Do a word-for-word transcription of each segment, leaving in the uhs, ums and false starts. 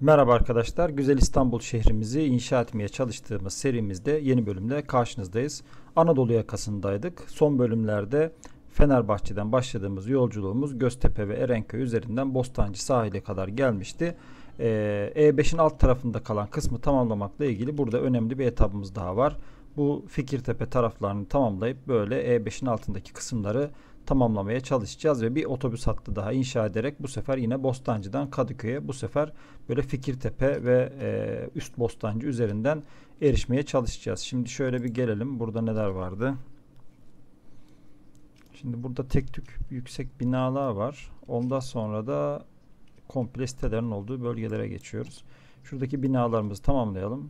Merhaba arkadaşlar. Güzel İstanbul şehrimizi inşa etmeye çalıştığımız serimizde yeni bölümde karşınızdayız. Anadolu yakasındaydık. Son bölümlerde Fenerbahçe'den başladığımız yolculuğumuz Göztepe ve Erenköy üzerinden Bostancı sahile kadar gelmişti. Ee, E beşin alt tarafında kalan kısmı tamamlamakla ilgili burada önemli bir etapımız daha var. Bu Fikirtepe taraflarını tamamlayıp böyle E beşin altındaki kısımları tamamlamaya çalışacağız ve bir otobüs hattı daha inşa ederek bu sefer yine Bostancı'dan Kadıköy'e, bu sefer böyle Fikirtepe ve e, Üst Bostancı üzerinden erişmeye çalışacağız. Şimdi şöyle bir gelelim. Burada neler vardı? Şimdi burada tek tük yüksek binalar var. Ondan sonra da komple sitelerin olduğu bölgelere geçiyoruz. Şuradaki binalarımızı tamamlayalım.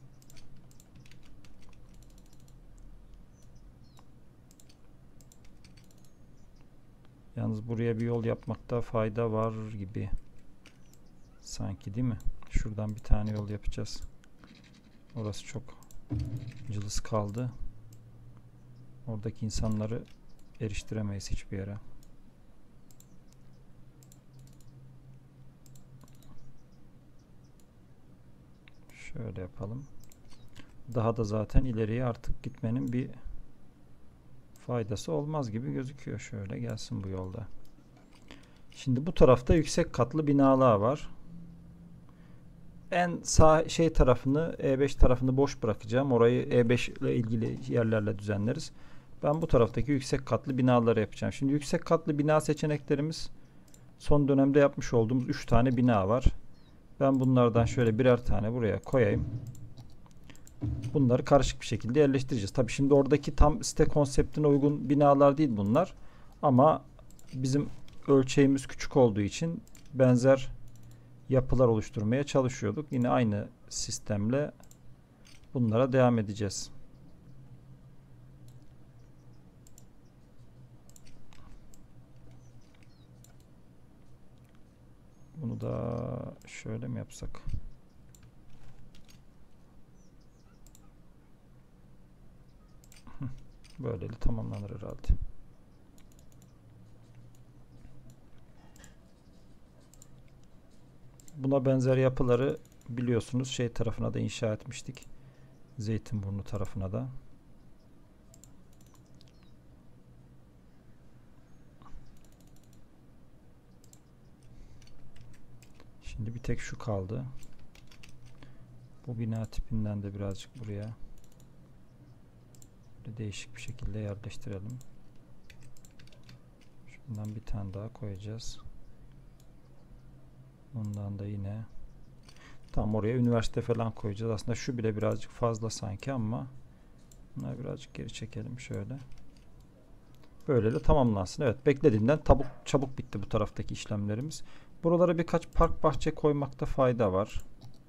Yalnız buraya bir yol yapmakta fayda var gibi. Sanki, değil mi? Şuradan bir tane yol yapacağız. Orası çok cılız kaldı. Oradaki insanları eriştiremeyiz hiçbir yere. Şöyle yapalım. Daha da zaten ileriye artık gitmenin bir faydası olmaz gibi gözüküyor. Şöyle gelsin bu yolda. Şimdi bu tarafta yüksek katlı binalar var. En sağ şey tarafını, E beş tarafını boş bırakacağım. Orayı E beş ile ilgili yerlerle düzenleriz. Ben bu taraftaki yüksek katlı binaları yapacağım. Şimdi yüksek katlı bina seçeneklerimiz, son dönemde yapmış olduğumuz üç tane bina var. Ben bunlardan şöyle birer tane buraya koyayım. Bunları karışık bir şekilde yerleştireceğiz. Tabii şimdi oradaki tam site konseptine uygun binalar değil bunlar. Ama bizim ölçeğimiz küçük olduğu için benzer yapılar oluşturmaya çalışıyorduk. Yine aynı sistemle bunlara devam edeceğiz. Bunu da şöyle mi yapsak? Böylece tamamlanır herhalde. Buna benzer yapıları biliyorsunuz şey tarafına da inşa etmiştik. Zeytinburnu tarafına da. Şimdi bir tek şu kaldı. Bu bina tipinden de birazcık buraya değişik bir şekilde yerleştirelim. Şundan bir tane daha koyacağız. Bundan da yine tam oraya üniversite falan koyacağız. Aslında şu bile birazcık fazla sanki ama bunları birazcık geri çekelim şöyle. Böyle de tamamlansın. Evet, beklediğimden tabuk, çabuk bitti bu taraftaki işlemlerimiz. Buralara birkaç park bahçe koymakta fayda var.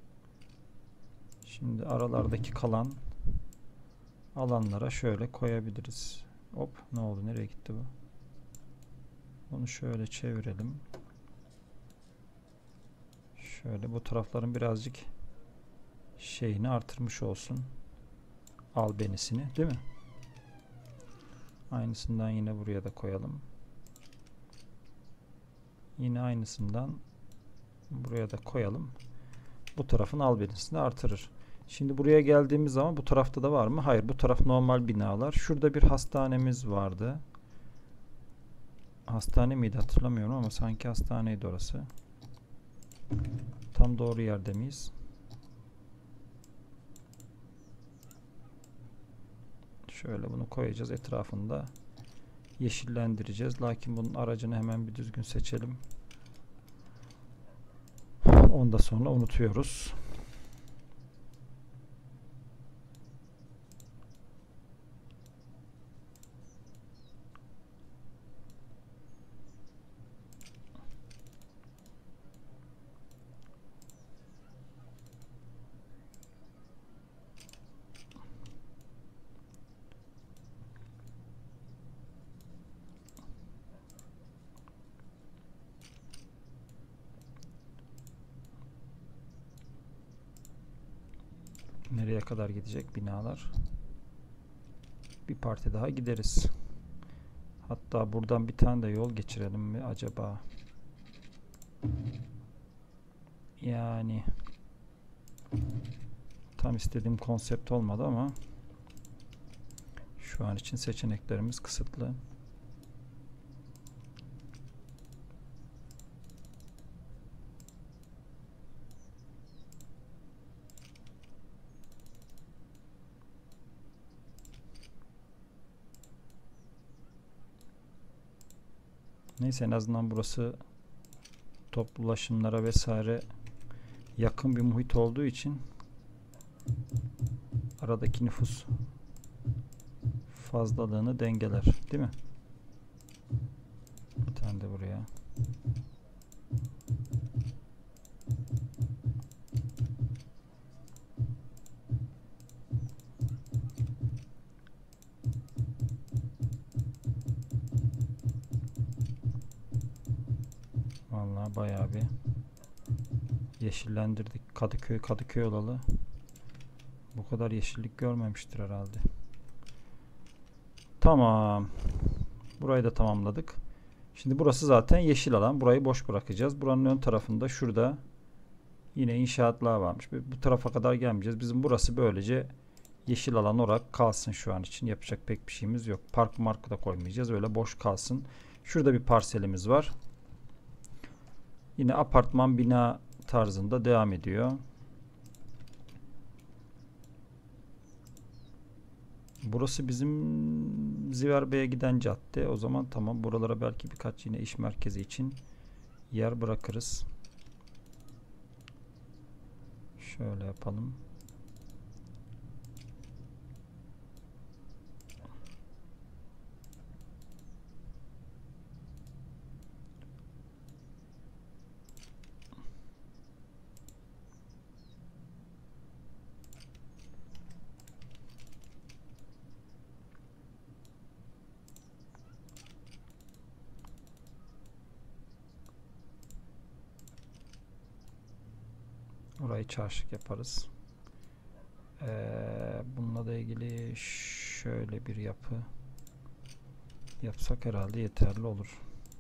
Şimdi aralardaki kalan alanlara şöyle koyabiliriz. Hop, ne oldu? Nereye gitti bu? Bunu şöyle çevirelim. Şöyle bu tarafların birazcık şeyini artırmış olsun. Albenisini, değil mi? Aynısından yine buraya da koyalım. Yine aynısından buraya da koyalım. Bu tarafın albenisini artırır. Şimdi buraya geldiğimiz zaman bu tarafta da var mı? Hayır, bu taraf normal binalar. Şurada bir hastanemiz vardı. Hastane miydi hatırlamıyorum ama sanki hastaneydi orası. Tam doğru yerde miyiz? Şöyle bunu koyacağız, etrafında yeşillendireceğiz. Lakin bunun aracını hemen bir düzgün seçelim. Ondan sonra unutuyoruz. Nereye kadar gidecek binalar? Bir parti daha gideriz. Hatta buradan bir tane de yol geçirelim mi acaba? Yani tam istediğim konsept olmadı ama şu an için seçeneklerimiz kısıtlı. Neyse, en azından burası toplu ulaşımlara vesaire yakın bir muhit olduğu için aradaki nüfus fazlalığını dengeler, değil mi? Bir tane de buraya. Vallahi bayağı bir yeşillendirdik. Kadıköy Kadıköy olalı bu kadar yeşillik görmemiştir herhalde. Tamam. Burayı da tamamladık. Şimdi burası zaten yeşil alan. Burayı boş bırakacağız. Buranın ön tarafında şurada yine inşaatlar varmış. Bu tarafa kadar gelmeyeceğiz. Bizim burası böylece yeşil alan olarak kalsın şu an için. Yapacak pek bir şeyimiz yok. Park markı da koymayacağız. Öyle boş kalsın. Şurada bir parselimiz var. Yine apartman bina tarzında devam ediyor. Burası bizim Ziverbey'e giden cadde. O zaman tamam, buralara belki birkaç yine iş merkezi için yer bırakırız. Şöyle yapalım. Orayı çarşık yaparız. Ee, bununla da ilgili şöyle bir yapı yapsak herhalde yeterli olur.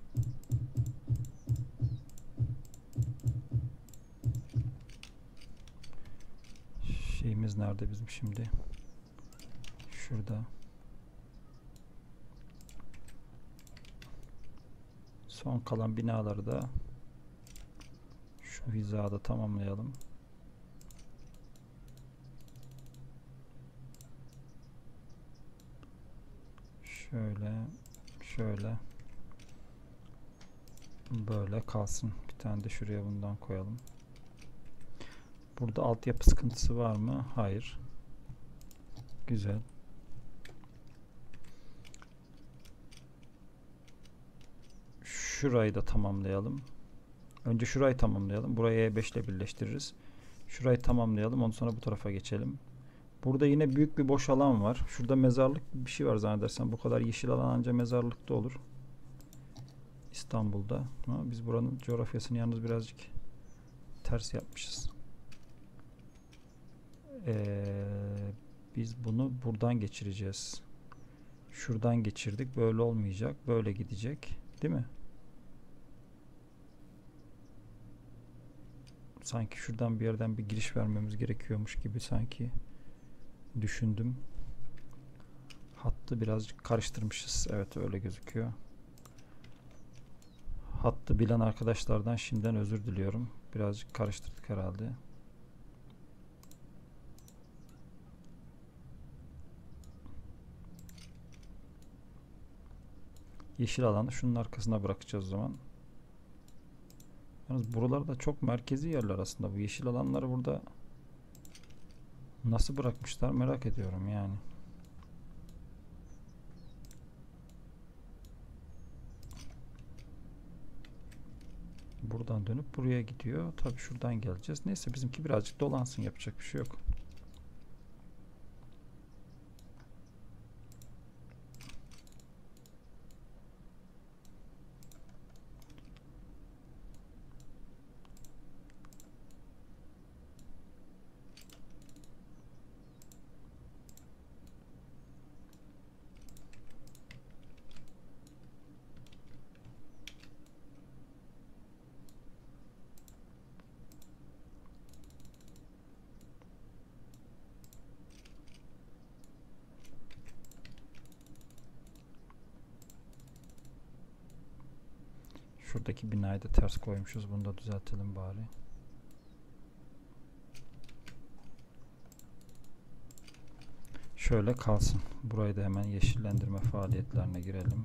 Şeyimiz nerede bizim şimdi? Şurada. Son kalan binaları da şu hizada tamamlayalım. Şöyle, şöyle, böyle kalsın. Bir tane de şuraya bundan koyalım. Burada altyapı sıkıntısı var mı? Hayır. Güzel. Şurayı da tamamlayalım. Önce şurayı tamamlayalım. Burayı E beş ile birleştiririz. Şurayı tamamlayalım. Ondan sonra bu tarafa geçelim. Burada yine büyük bir boş alan var. Şurada mezarlık bir şey var zannedersem. Bu kadar yeşil alan ancak mezarlıkta olur. İstanbul'da. Ama biz buranın coğrafyasını yalnız birazcık ters yapmışız. Ee, biz bunu buradan geçireceğiz. Şuradan geçirdik. Böyle olmayacak. Böyle gidecek. Değil mi? Sanki şuradan bir yerden bir giriş vermemiz gerekiyormuş gibi sanki düşündüm. Hattı birazcık karıştırmışız. Evet, öyle gözüküyor. Hattı bilen arkadaşlardan şimdiden özür diliyorum. Birazcık karıştırdık herhalde. Yeşil alanı şunun arkasına bırakacağız o zaman. Yalnız buralar da çok merkezi yerler aslında. Bu yeşil alanları burada nasıl bırakmışlar merak ediyorum yani. Buradan dönüp buraya gidiyor. Tabii şuradan geleceğiz. Neyse, bizimki birazcık dolansın. Yapacak bir şey yok. Şuradaki binayı da ters koymuşuz. Bunu da düzeltelim bari. Şöyle kalsın. Burayı da hemen yeşillendirme faaliyetlerine girelim.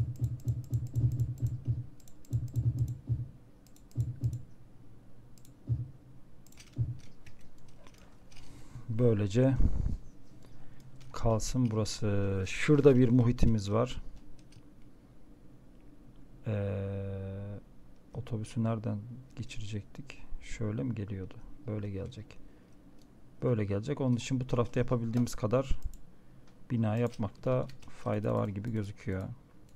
Böylece kalsın burası. Şurada bir muhitimiz var. Ee, otobüsü nereden geçirecektik? Şöyle mi geliyordu? Böyle gelecek. Böyle gelecek. Onun için bu tarafta yapabildiğimiz kadar bina yapmakta fayda var gibi gözüküyor.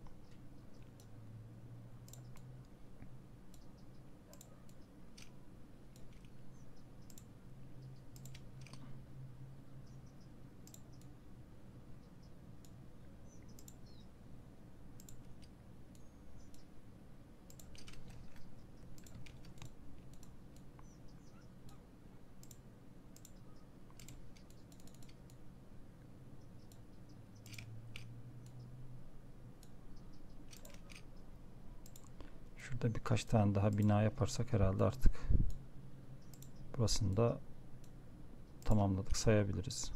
Şurada birkaç tane daha bina yaparsak herhalde artık burasını da tamamladık sayabiliriz.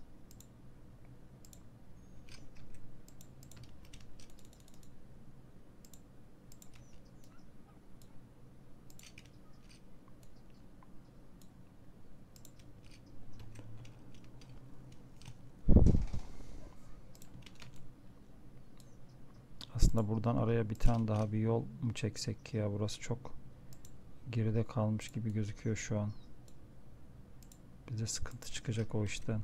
Aslında buradan araya bir tane daha bir yol mu çeksek ki ya, burası çok geride kalmış gibi gözüküyor şu an. Bize sıkıntı çıkacak o işten.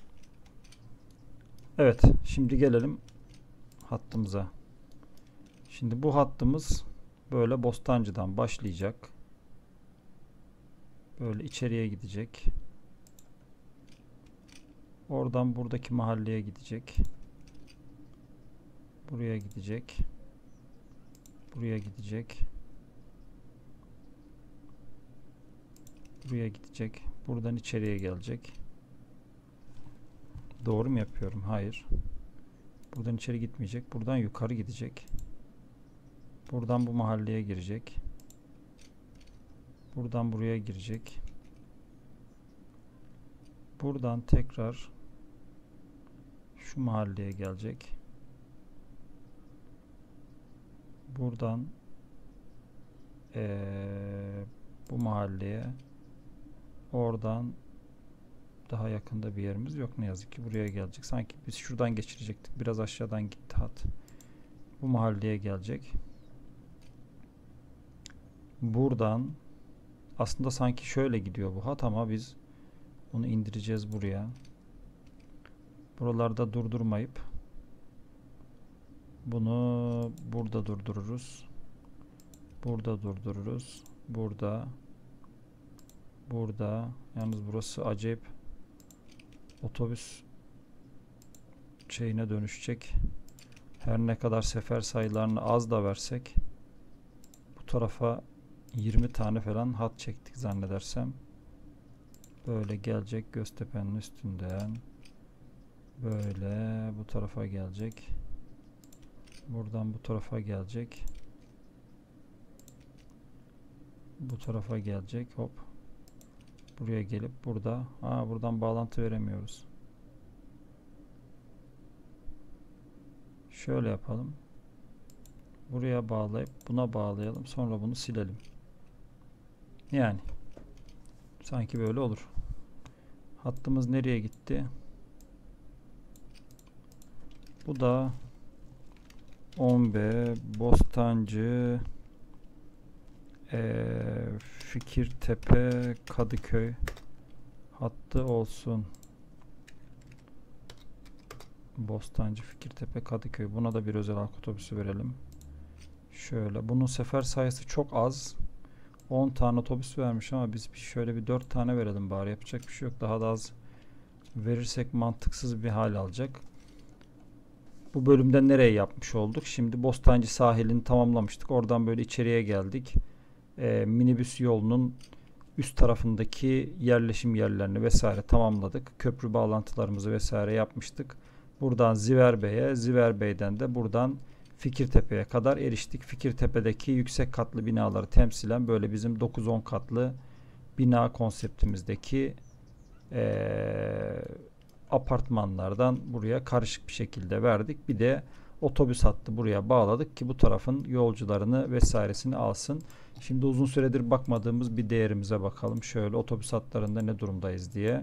Evet, şimdi gelelim hattımıza. Şimdi bu hattımız böyle Bostancı'dan başlayacak. Böyle içeriye gidecek. Oradan buradaki mahalleye gidecek. Buraya gidecek. Buraya gidecek. Buraya gidecek. Buradan içeriye gelecek. Doğru mu yapıyorum? Hayır. Buradan içeri gitmeyecek. Buradan yukarı gidecek. Buradan bu mahalleye girecek. Buradan buraya girecek. Buradan tekrar şu mahalleye gelecek. Buradan ee, bu mahalleye, oradan daha yakında bir yerimiz yok ne yazık ki, buraya gelecek. Sanki biz şuradan geçirecektik. Biraz aşağıdan gitti hat. Bu mahalleye gelecek. Buradan aslında sanki şöyle gidiyor bu hat ama biz bunu indireceğiz buraya. Buralarda durdurmayıp bunu burada durdururuz. Burada durdururuz. Burada. Burada. Yalnız burası acayip otobüs şeyine dönüşecek. Her ne kadar sefer sayılarını az da versek bu tarafa yirmi tane falan hat çektik zannedersem. Böyle gelecek Göztepe'nin üstünden. Böyle bu tarafa gelecek. Buradan bu tarafa gelecek. Bu tarafa gelecek. Hop. Buraya gelip burada. Aa, buradan bağlantı veremiyoruz. Şöyle yapalım. Buraya bağlayıp buna bağlayalım. Sonra bunu silelim. Yani. Sanki böyle olur. Hattımız nereye gitti? Bu da on B, Bostancı, e, Fikirtepe, Kadıköy hattı olsun. Bostancı, Fikirtepe, Kadıköy. Buna da bir özel halk otobüsü verelim. Şöyle. Bunun sefer sayısı çok az. on tane otobüs vermiş ama biz bir şöyle bir dört tane verelim bari. Yapacak bir şey yok. Daha da az verirsek mantıksız bir hal alacak. Bu bölümde nereye yapmış olduk? Şimdi Bostancı sahilini tamamlamıştık. Oradan böyle içeriye geldik. Ee, minibüs yolunun üst tarafındaki yerleşim yerlerini vesaire tamamladık. Köprü bağlantılarımızı vesaire yapmıştık. Buradan Ziverbey'e, Ziverbey'den de buradan Fikirtepe'ye kadar eriştik. Fikirtepe'deki yüksek katlı binaları temsilen böyle bizim dokuz on katlı bina konseptimizdeki ee, apartmanlardan buraya karışık bir şekilde verdik. Bir de otobüs hattı buraya bağladık ki bu tarafın yolcularını vesairesini alsın. Şimdi uzun süredir bakmadığımız bir değerimize bakalım. Şöyle otobüs hatlarında ne durumdayız diye.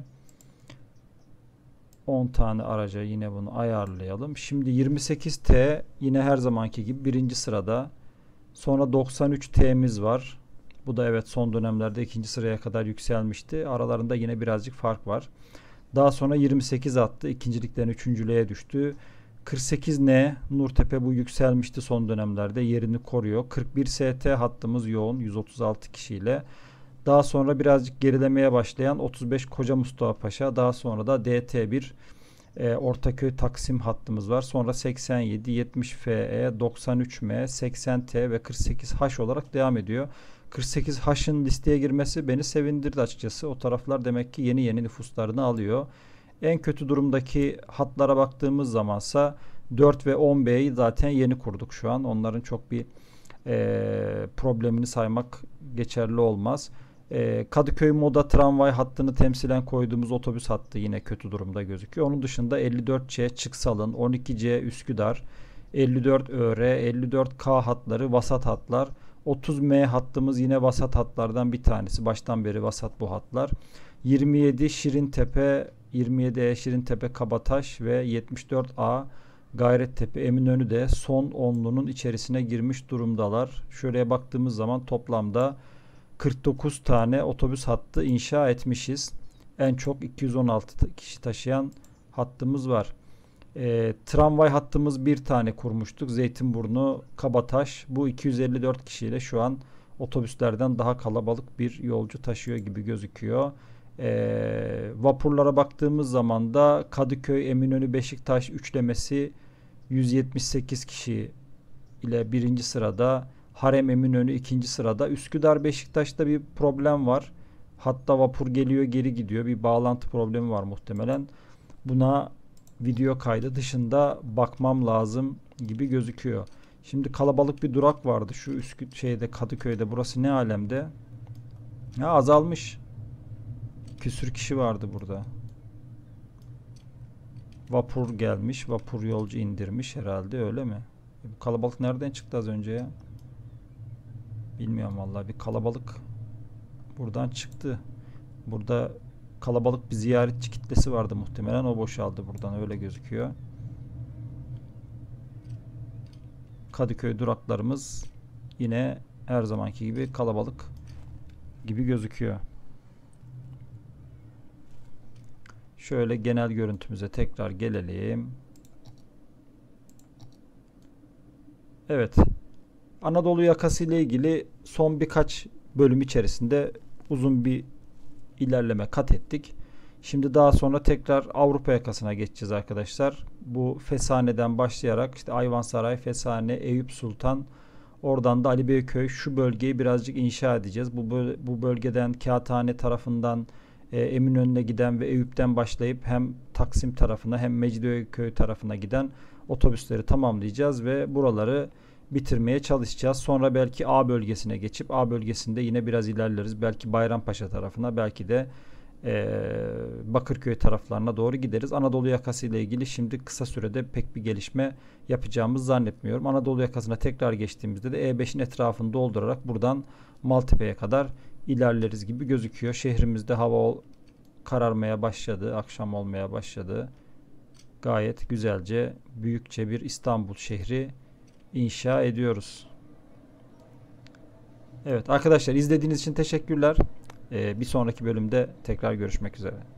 on tane araca yine bunu ayarlayalım. Şimdi yirmi sekiz T yine her zamanki gibi birinci sırada. Sonra doksan üç T'miz var. Bu da evet son dönemlerde ikinci sıraya kadar yükselmişti. Aralarında yine birazcık fark var. Daha sonra yirmi sekiz attı. İkincilikten üçüncülüğe düştü. kırk sekiz N Nurtepe bu yükselmişti son dönemlerde. Yerini koruyor. kırk bir S T hattımız yoğun. yüz otuz altı kişiyle. Daha sonra birazcık gerilemeye başlayan otuz beş Koca Mustafa Paşa. Daha sonra da D T bir e, Ortaköy Taksim hattımız var. Sonra seksen yedi, yetmiş F E, doksan üç M, seksen T ve kırk sekiz H olarak devam ediyor. kırk sekiz H'ın listeye girmesi beni sevindirdi açıkçası. O taraflar demek ki yeni yeni nüfuslarını alıyor. En kötü durumdaki hatlara baktığımız zamansa dört ve on B'yi zaten yeni kurduk şu an. Onların çok bir e, problemini saymak geçerli olmaz. E, Kadıköy Moda tramvay hattını temsilen koyduğumuz otobüs hattı yine kötü durumda gözüküyor. Onun dışında elli dört C Çıksalın, on iki C Üsküdar, elli dört ÖR, elli dört K hatları vasat hatlar. otuz M hattımız yine vasat hatlardan bir tanesi. Baştan beri vasat bu hatlar. yirmi yedi Şirintepe, yirmi yedi E Şirintepe Kabataş ve yetmiş dört A Gayrettepe Eminönü de son onlunun içerisine girmiş durumdalar. Şöyle baktığımız zaman toplamda kırk dokuz tane otobüs hattı inşa etmişiz. En çok iki yüz on altı kişi taşıyan hattımız var. E, tramvay hattımız bir tane kurmuştuk. Zeytinburnu, Kabataş. Bu iki yüz elli dört kişiyle şu an otobüslerden daha kalabalık bir yolcu taşıyor gibi gözüküyor. E, vapurlara baktığımız zaman da Kadıköy, Eminönü, Beşiktaş üçlemesi yüz yetmiş sekiz kişi ile birinci sırada. Harem Eminönü ikinci sırada. Üsküdar Beşiktaş'ta bir problem var. Hatta vapur geliyor geri gidiyor. Bir bağlantı problemi var muhtemelen. Buna video kaydı dışında bakmam lazım gibi gözüküyor. Şimdi kalabalık bir durak vardı şu Üsküd şeyde Kadıköy'de. Burası ne alemde? Ya azalmış. Küsür kişi vardı burada. Vapur gelmiş. Vapur yolcu indirmiş herhalde, öyle mi? Bu kalabalık nereden çıktı az önce ya? Bilmiyorum vallahi, bir kalabalık buradan çıktı. Burada kalabalık bir ziyaretçi kitlesi vardı muhtemelen, o boşaldı buradan, öyle gözüküyor. Kadıköy duraklarımız yine her zamanki gibi kalabalık gibi gözüküyor. Şöyle genel görüntümüze tekrar gelelim. Evet. Anadolu yakası ile ilgili son birkaç bölüm içerisinde uzun bir ilerleme kat ettik. Şimdi daha sonra tekrar Avrupa yakasına geçeceğiz arkadaşlar. Bu Fesane'den başlayarak işte Ayvansaray, Fesane, Eyüp Sultan, oradan da Ali Beyköy, şu bölgeyi birazcık inşa edeceğiz. Bu böl bu bölgeden Kağıthane tarafından e, Eminönü'ne giden ve Eyüp'ten başlayıp hem Taksim tarafına hem Mecidiyeköy tarafına giden otobüsleri tamamlayacağız ve buraları bitirmeye çalışacağız. Sonra belki A bölgesine geçip A bölgesinde yine biraz ilerleriz. Belki Bayrampaşa tarafına, belki de e, Bakırköy taraflarına doğru gideriz. Anadolu yakası ile ilgili şimdi kısa sürede pek bir gelişme yapacağımızı zannetmiyorum. Anadolu yakasına tekrar geçtiğimizde de E beşin etrafını doldurarak buradan Maltepe'ye kadar ilerleriz gibi gözüküyor. Şehrimizde hava kararmaya başladı, akşam olmaya başladı. Gayet güzelce, büyükçe bir İstanbul şehri inşa ediyoruz. Evet arkadaşlar, izlediğiniz için teşekkürler. Ee, bir sonraki bölümde tekrar görüşmek üzere.